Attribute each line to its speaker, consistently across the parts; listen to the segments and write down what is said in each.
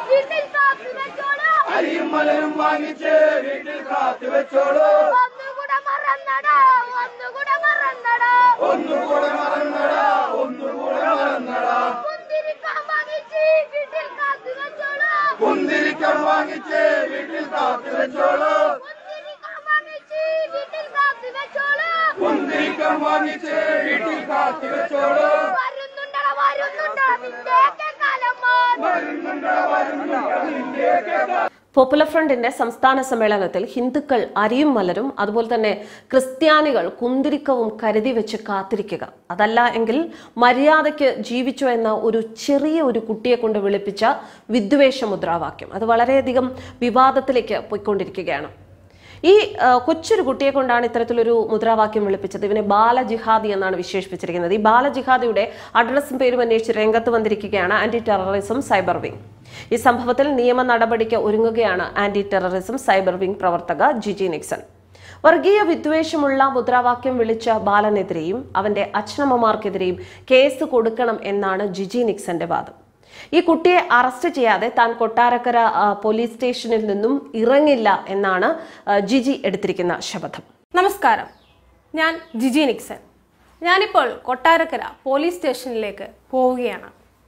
Speaker 1: വീട്ടിൽ കാത്തു വെച്ചോളൂ.
Speaker 2: അരിയും മലരും വാങ്ങിച്ച് വീട്ടിൽ കാത്തു വെച്ചോളൂ.
Speaker 1: ഒന്നുകൂടെ മറന്നടാ, ഒന്നുകൂടെ മറന്നടാ,
Speaker 2: ഒന്നുകൂടെ മറന്നടാ, ഒന്നുകൂടെ മറന്നടാ.
Speaker 1: കുന്തിരിക്കം വാങ്ങിച്ച് വീട്ടിൽ കാത്തു വെച്ചോളൂ.
Speaker 2: കുന്തിരിക്കം വാങ്ങിച്ച് വീട്ടിൽ കാത്തു വെച്ചോളൂ.
Speaker 1: കുന്തിരിക്കം വാങ്ങിച്ച് വീട്ടിൽ കാത്തു വെച്ചോളൂ.
Speaker 2: കുന്തിരിക്കം വാങ്ങിച്ച് വീട്ടിൽ കാത്തു വെച്ചോളൂ.
Speaker 1: വരുന്നുണ്ടടാ, വരുന്നുണ്ടടാ നിന്റെയൊക്കെ കാലന്മാർ.
Speaker 2: വരുന്നുണ്ടടാ, വരുന്നുണ്ടടാ നിന്റെയൊക്കെ കാലം.
Speaker 3: പോപ്പുലർ ഫ്രണ്ടിന്റെ സംസ്ഥാന സമ്മേളനത്തിൽ ഹിന്ദുക്കൾ അരിയും മലരും അതുപോലെ തന്നെ ക്രിസ്ത്യാനികൾ കുന്തിരിക്കവും കരുതി വെച്ച് കാത്തിരിക്കുക, അതല്ല എങ്കിൽ മര്യാദയ്ക്ക് ജീവിച്ചോ എന്ന ഒരു ചെറിയ ഒരു കുട്ടിയെ കൊണ്ട് വിളിപ്പിച്ച വിദ്വേഷ മുദ്രാവാക്യം അത് വളരെയധികം വിവാദത്തിലേക്ക് പോയിക്കൊണ്ടിരിക്കുകയാണ്. ഈ കൊച്ചൊരു കുട്ടിയെ കൊണ്ടാണ് ഇത്തരത്തിലൊരു മുദ്രാവാക്യം വിളിപ്പിച്ചത്. ഇവനെ ബാലജിഹാദി എന്നാണ് വിശേഷിപ്പിച്ചിരിക്കുന്നത്. ഈ ബാലജിഹാദിയുടെ അഡ്രസ്സും പേരും അന്വേഷിച്ച് രംഗത്ത് വന്നിരിക്കുകയാണ് ആന്റി ടെററിസം സൈബർ വിംഗ്. ഈ സംഭവത്തിൽ നിയമ നടപടിക്ക് ഒരുങ്ങുകയാണ് ആന്റി ടെററിസം സൈബർ വിംഗ് പ്രവർത്തക ജിജി നിക്സൺ. വർഗീയ വിദ്വേഷമുള്ള മുദ്രാവാക്യം വിളിച്ച ബാലനെതിരെയും അവന്റെ അച്ഛനമ്മമാർക്കെതിരെയും കേസ് കൊടുക്കണം എന്നാണ് ജിജി നിക്സന്റെ വാദം. ഈ കുട്ടിയെ അറസ്റ്റ് ചെയ്യാതെ താൻ കൊട്ടാരക്കര പോലീസ് സ്റ്റേഷനിൽ നിന്നും ഇറങ്ങില്ല എന്നാണ് ജിജി എടുത്തിരിക്കുന്ന ശപഥം.
Speaker 4: നമസ്കാരം, ഞാൻ ജിജി നിക്സൺ. ഞാനിപ്പോൾ കൊട്ടാരക്കര പോലീസ് സ്റ്റേഷനിലേക്ക് പോവുകയാണ്.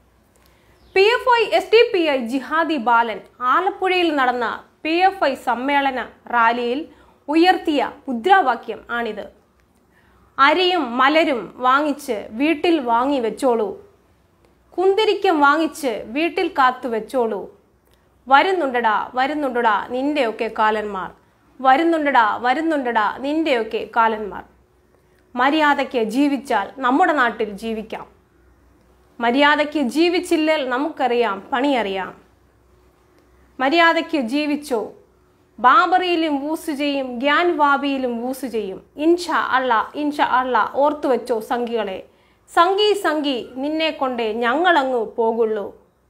Speaker 4: PFI SDPI ജിഹാദി ബാലൻ ആലപ്പുഴയിൽ നടന്ന PFI സമ്മേളന റാലിയിൽ ഉയർത്തിയ മുദ്രാവാക്യം ആണിത്. അരിയും മലരും വാങ്ങിച്ച് വീട്ടിൽ വാങ്ങി വെച്ചോളൂ. കുന്തിരിക്കം വാങ്ങിച്ച് വീട്ടിൽ കാത്തു വെച്ചോളൂ. വരുന്നുണ്ടടാ, വരുന്നുണ്ടടാ നിന്റെയൊക്കെ കാലന്മാർ. വരുന്നുണ്ടടാ, വരുന്നുണ്ടടാ നിന്റെയൊക്കെ കാലന്മാർ. മര്യാദയ്ക്ക് ജീവിച്ചാൽ നമ്മുടെ നാട്ടിൽ ജീവിക്കാം. മര്യാദയ്ക്ക് ജീവിച്ചില്ലേൽ നമുക്കറിയാം, പണിയറിയാം. മര്യാദയ്ക്ക് ജീവിച്ചോ. ബാബറിയിലും വൂസ് ചെയ്യും, ഗ്യാൻവാബിയിലും വൂസ് ചെയ്യും. ഇൻഷാ അള്ളാ, ഇൻഷാ അള്ളാ ഓർത്തുവെച്ചോ സംഘികളെ. സംഘി സംഘി നിന്നെ കൊണ്ടേ ഞങ്ങളങ്ങ് പോകുള്ളൂ.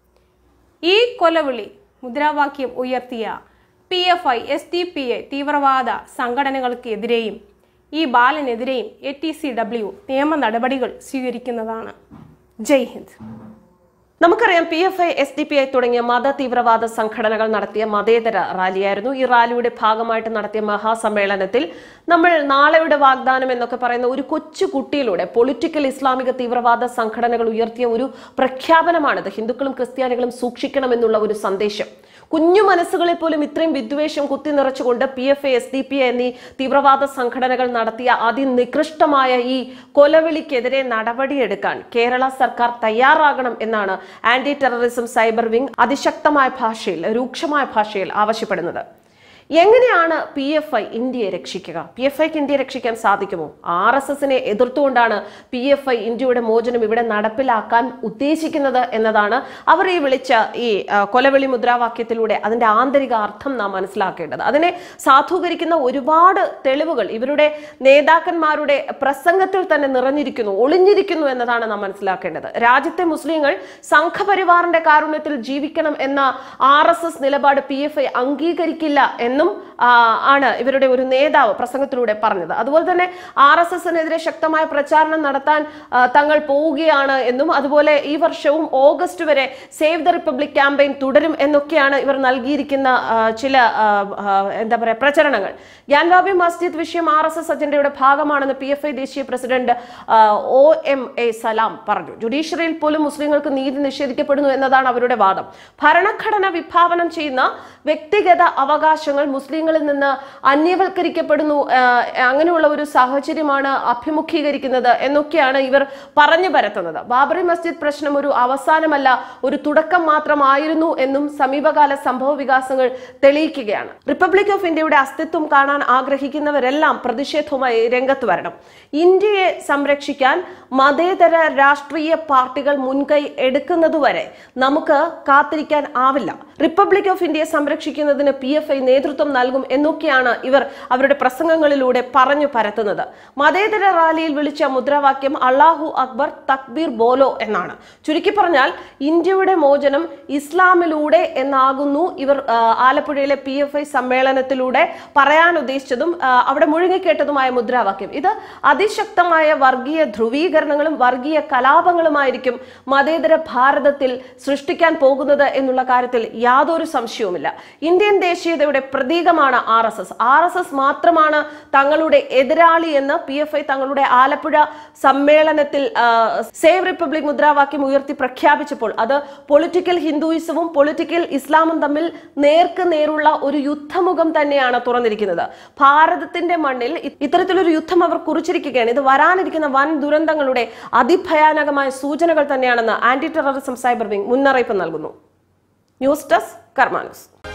Speaker 4: ഈ കൊലവിളി മുദ്രാവാക്യം ഉയർത്തിയ PFI SDPI തീവ്രവാദ സംഘടനകൾക്കെതിരെയും ഈ ബാലനെതിരെയും ATCW നിയമ നടപടികൾ സ്വീകരിക്കുന്നതാണ്. ജയ് ഹിന്ദ്.
Speaker 3: നമുക്കറിയാം PFI SDPI തുടങ്ങിയ മത തീവ്രവാദ സംഘടനകൾ നടത്തിയ മതേതര റാലിയായിരുന്നു. ഈ റാലിയുടെ ഭാഗമായിട്ട് നടത്തിയ മഹാസമ്മേളനത്തിൽ നമ്മൾ നാളെയുടെ വാഗ്ദാനം എന്നൊക്കെ പറയുന്ന ഒരു കൊച്ചു കുട്ടിയിലൂടെ പൊളിറ്റിക്കൽ ഇസ്ലാമിക തീവ്രവാദ സംഘടനകൾ ഉയർത്തിയ ഒരു പ്രഖ്യാപനമാണിത്. ഹിന്ദുക്കളും ക്രിസ്ത്യാനികളും സൂക്ഷിക്കണമെന്നുള്ള ഒരു സന്ദേശം. കുഞ്ഞു മനസ്സുകളിൽ പോലും ഇത്രയും വിദ്വേഷം കുത്തി നിറച്ചുകൊണ്ട് PFI SDPI എന്നീ തീവ്രവാദ സംഘടനകൾ നടത്തിയ അതിനികൃഷ്ടമായ ഈ കൊലവിളിക്കെതിരെ നടപടിയെടുക്കാൻ കേരള സർക്കാർ തയ്യാറാകണം എന്നാണ് ആന്റി ടെററിസം സൈബർ വിംഗ് അതിശക്തമായ ഭാഷയിൽ, രൂക്ഷമായ ഭാഷയിൽ ആവശ്യപ്പെടുന്നത്. എങ്ങനെയാണ് PFI ഇന്ത്യയെ രക്ഷിക്കുക? PFIക്ക് ഇന്ത്യയെ രക്ഷിക്കാൻ സാധിക്കുമോ? RSSനെ എതിർത്തുകൊണ്ടാണ് PFI ഇന്ത്യയുടെ മോചനം ഇവിടെ നടപ്പിലാക്കാൻ ഉദ്ദേശിക്കുന്നത് എന്നതാണ് അവർ ഈ വിളിച്ച ഈ കൊലവിളി മുദ്രാവാക്യത്തിലൂടെ അതിന്റെ ആന്തരിക അർത്ഥം നാം മനസ്സിലാക്കേണ്ടത്. അതിനെ സാധൂകരിക്കുന്ന ഒരുപാട് തെളിവുകൾ ഇവരുടെ നേതാക്കന്മാരുടെ പ്രസംഗത്തിൽ തന്നെ നിറഞ്ഞിരിക്കുന്നു, ഒളിഞ്ഞിരിക്കുന്നു എന്നതാണ് നാം മനസ്സിലാക്കേണ്ടത്. രാജ്യത്തെ മുസ്ലിങ്ങൾ സംഘപരിവാറിന്റെ കാരുണ്യത്തിൽ ജീവിക്കണം എന്ന RSS നിലപാട് PFI അംഗീകരിക്കില്ല എന്നും ആണ് ഇവരുടെ ഒരു നേതാവ് പ്രസംഗത്തിലൂടെ പറഞ്ഞത്. അതുപോലെ തന്നെ RSSനെതിരെ ശക്തമായ പ്രചാരണം നടത്താൻ തങ്ങൾ പോവുകയാണ് എന്നും അതുപോലെ ഈ വർഷവും ഓഗസ്റ്റ് വരെ സേവ് ദ റിപ്പബ്ലിക് ക്യാമ്പയിൻ തുടരും എന്നൊക്കെയാണ് ഇവർ നൽകിയിരിക്കുന്ന ചില എന്താ പറയുക പ്രചരണങ്ങൾ. ഗ്യാൻവാബി മസ്ജിദ് വിഷയം RSS അജണ്ടയുടെ ഭാഗമാണെന്ന് PFI ദേശീയ പ്രസിഡന്റ് OMA സലാം പറഞ്ഞു. ജുഡീഷ്യറിയിൽ പോലും മുസ്ലിങ്ങൾക്ക് നീതി നിഷേധിക്കപ്പെടുന്നു എന്നതാണ് അവരുടെ വാദം. ഭരണഘടന വിഭാവനം ചെയ്യുന്ന വ്യക്തിഗത അവകാശങ്ങൾ മുസ്ലിങ്ങളിൽ നിന്ന് അന്യവൽക്കരിക്കപ്പെടുന്നു, അങ്ങനെയുള്ള ഒരു സാഹചര്യമാണ് അഭിമുഖീകരിക്കുന്നത് എന്നൊക്കെയാണ് ഇവർ പറഞ്ഞു പരത്തുന്നത്. ബാബറി മസ്ജിദ് പ്രശ്നം ഒരു അവസാനമല്ല, ഒരു തുടക്കം മാത്രമായിരുന്നു എന്നും സമീപകാല സംഭവ വികാസങ്ങൾ തെളിയിക്കുകയാണ്. റിപ്പബ്ലിക് ഓഫ് ഇന്ത്യയുടെ അസ്തിത്വം കാണാൻ ആഗ്രഹിക്കുന്നവരെല്ലാം പ്രതിഷേധവുമായി രംഗത്ത് വരണം. ഇന്ത്യയെ സംരക്ഷിക്കാൻ മതേതര രാഷ്ട്രീയ പാർട്ടികൾ മുൻകൈ എടുക്കുന്നതുവരെ നമുക്ക് കാത്തിരിക്കാൻ ആവില്ല. റിപ്പബ്ലിക് ഓഫ് ഇന്ത്യയെ സംരക്ഷിക്കുന്നതിന് PFI നേതൃത്വം നൽകും എന്നൊക്കെയാണ് ഇവർ അവരുടെ പ്രസംഗങ്ങളിലൂടെ പറഞ്ഞു പരത്തുന്നത്. മതേതര റാലിയിൽ വിളിച്ച മുദ്രാവാക്യം അല്ലാഹു അക്ബർ തക്ബീർ ബോലോ എന്നാണ്. ചുരുക്കി പറഞ്ഞാൽ ഇന്ത്യയുടെ മോചനം ഇസ്ലാമിലൂടെ എന്നാകുന്നു ഇവർ ആലപ്പുഴയിലെ PFI സമ്മേളനത്തിലൂടെ പറയാൻ ഉദ്ദേശിച്ചതും അവിടെ മുഴുങ്ങിക്കേട്ടതുമായ മുദ്രാവാക്യം. ഇത് അതിശക്തമായ വർഗീയ ധ്രുവീകരണങ്ങളും വർഗീയ കലാപങ്ങളുമായിരിക്കും മതേതര ഭാരതത്തിൽ സൃഷ്ടിക്കാൻ പോകുന്നത് എന്നുള്ള കാര്യത്തിൽ യാതൊരു സംശയവുമില്ല. ഇന്ത്യൻ ദേശീയതയുടെ പ്രതീകമാണ് RSS മാത്രമാണ് തങ്ങളുടെ എതിരാളി എന്ന് PFI തങ്ങളുടെ ആലപ്പുഴ സമ്മേളനത്തിൽ സേവ് റിപ്പബ്ലിക് മുദ്രാവാക്യം ഉയർത്തി പ്രഖ്യാപിച്ചപ്പോൾ അത് പൊളിറ്റിക്കൽ ഹിന്ദുയിസവും പൊളിറ്റിക്കൽ ഇസ്ലാമും തമ്മിൽ നേർക്ക് നേരുള്ള ഒരു യുദ്ധമുഖം തന്നെയാണ് തുറന്നിരിക്കുന്നത്. ഭാരതത്തിന്റെ മണ്ണിൽ ഇത്തരത്തിലൊരു യുദ്ധം അവർ കുറിച്ചിരിക്കുകയാണ്. ഇത് വരാനിരിക്കുന്ന വൻ ദുരന്തങ്ങളുടെ അതിഭയാനകമായ സൂചനകൾ തന്നെയാണെന്ന് ആന്റി ടെററിസം സൈബർ വിംഗ് മുന്നറിയിപ്പ് നൽകുന്നു. News desk Karma news.